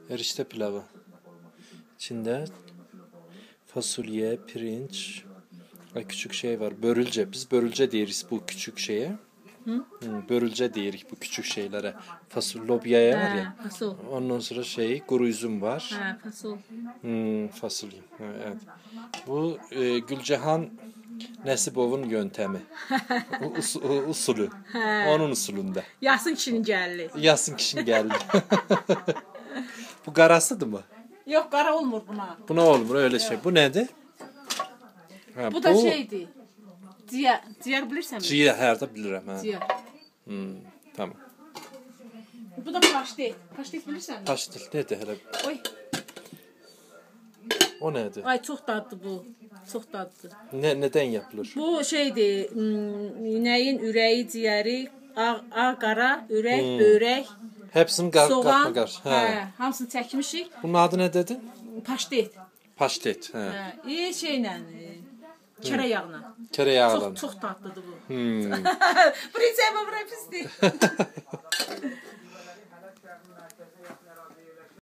Erişte pilavı. İçinde fasulye, pirinç ve küçük şey var. Börülce. Biz börülce diyeriz bu küçük şeye. Börülce diyeriz bu küçük şeylere. Fasul, lobyaya var ya. Fasul. Ondan sonra kuru üzüm var. Fasul. Fasulye. Evet. Bu Gülcehan Nesibov'un yöntemi. Usulü. Onun usulünde. Yasın kişinin gəlli. Yasın kişinin geldi. Bu qarasıdır mı? Yok, qara olmur buna. Buna olmur öyle şey. Bu nedir? Ha, Bu da şeydir. Ciyər bilirsən mi? Ciyər, hərdə bilirəm. Hə. Ciyər. Tamam. Bu da paştet. Paştet bilirsən mi? Paştet nedir hələ? Oy. O nedir? Ay çox dadlı bu. Çox dadlı. Nədən yapılır? Bu şeydir. İnəyin ürəyi, ciyəri, ağ qara, ürək, böyrək, Hepsini soğan. Hə. Hamısını çəkmişik. Bunun adı nə dedin? Paştet. Paştet. Hə. Şeylə, kərə yağla. Kərə yağla. Çox dadlıdır bu. Bu reçept pisdir.